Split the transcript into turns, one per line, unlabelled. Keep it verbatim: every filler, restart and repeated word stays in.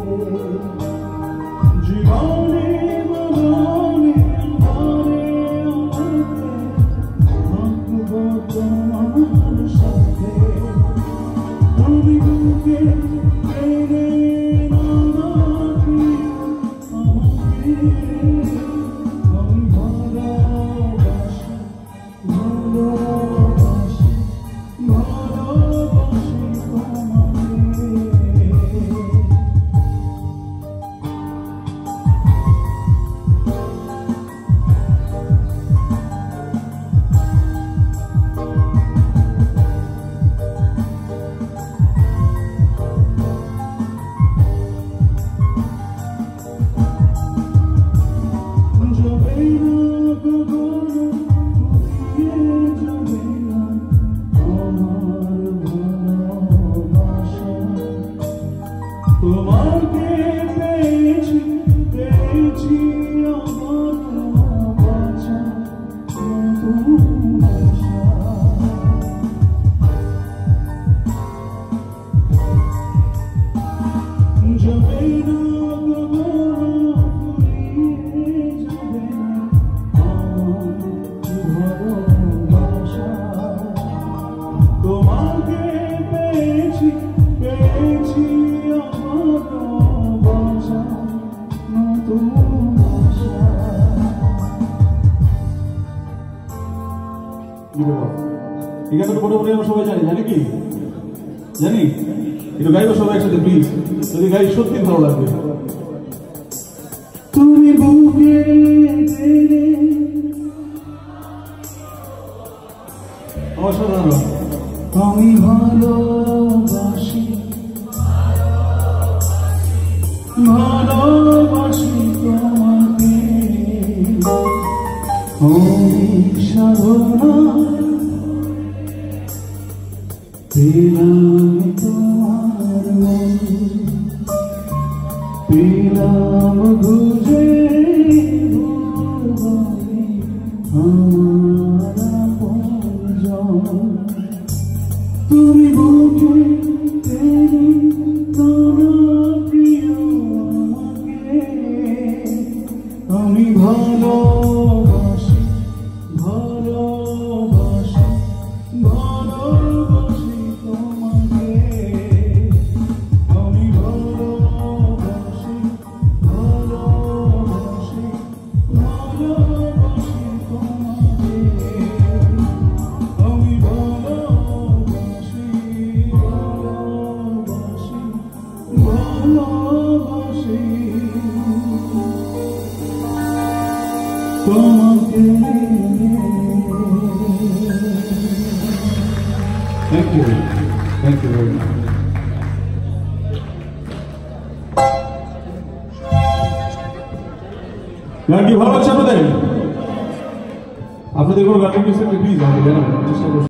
জীবনে মনে মনে থাকবো তোমার সাথে তুমি বুকে টেনে নাও আমাকে আমি ভালোবাসি ভালোবাসি ভালোবাসি তোমাকে তোমাকে পেয়েছি পেয়েছি আমার বাঁচা নতুন আশা যাবে না ফুরিয়ে যাবে না আমার ভালোবাসা তোমাকে পেয়েছি পেয়েছি এই গানটা মোটামুটি আমরা সবাই জানি জানি কি জানি একটু গাইবো সবাই একসাথে প্লিজ যদি গাই সত্যি ভালো লাগবে তুমি বুকে অসাধারণ আমি ভালোবাসি ভালোবাসি তোমাকে অনেক সাধনা পেলাম তোমার মন পেলাম খুঁজে আমার আপনজন তুমি বুকে টেনে নাও প্রিয় আমাকে আমি ভালোবাসি ভালোবাসি ভালোবাসি তোমাকে আমি ভালোবাসি ভালোবাসি ভালোবাসি তোমাকে আমি ভালোবাসি ভালোবাসি ভালোবাসি তোমাকে Thank you. Thank you very much. গান কি ভালো লাগছে আপনাদের? আপনাদের কোনো গান প্লিজ আমাকে জানাবেন চেষ্টা করুন।